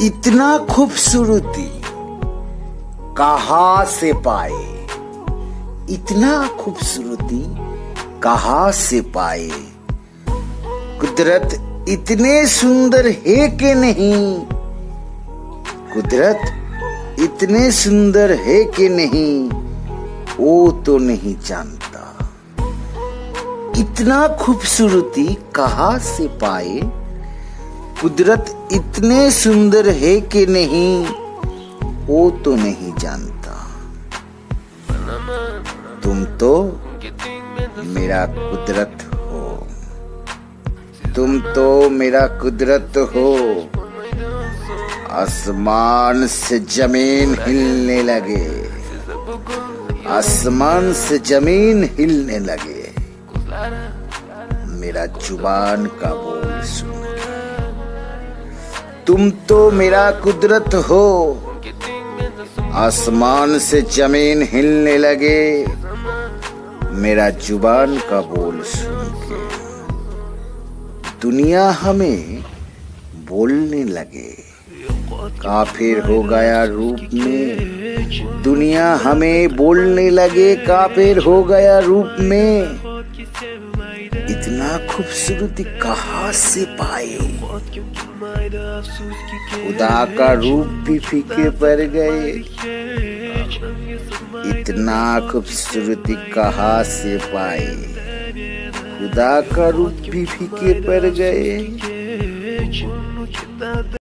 इतना खूबसूरती कहाँ से पाए, इतना खूबसूरती कहाँ से पाए। कुदरत इतने सुंदर है कि नहीं, कुदरत इतने सुंदर है कि नहीं, वो तो नहीं जानता। इतना खूबसूरती कहाँ से पाए, कुदरत इतने सुंदर है कि नहीं, वो तो नहीं जानता। तुम तो मेरा कुदरत हो, तुम तो मेरा कुदरत हो। आसमान से जमीन हिलने लगे, आसमान से जमीन हिलने लगे, मेरा जुबान का बोल सुन के। तुम तो मेरा कुदरत हो, आसमान से जमीन हिलने लगे, मेरा जुबान का बोल सुन के। दुनिया हमें बोलने लगे, काफिर हो गया रूप में। दुनिया हमें बोलने लगे, काफिर हो गया रूप में। इतना खूबसूरती कहाँ से पाए, खुदा का रूप भी फीके पड़ गए। इतना खूबसूरती कहाँ से पाए, खुदा का रूप भी फीके पड़ गए।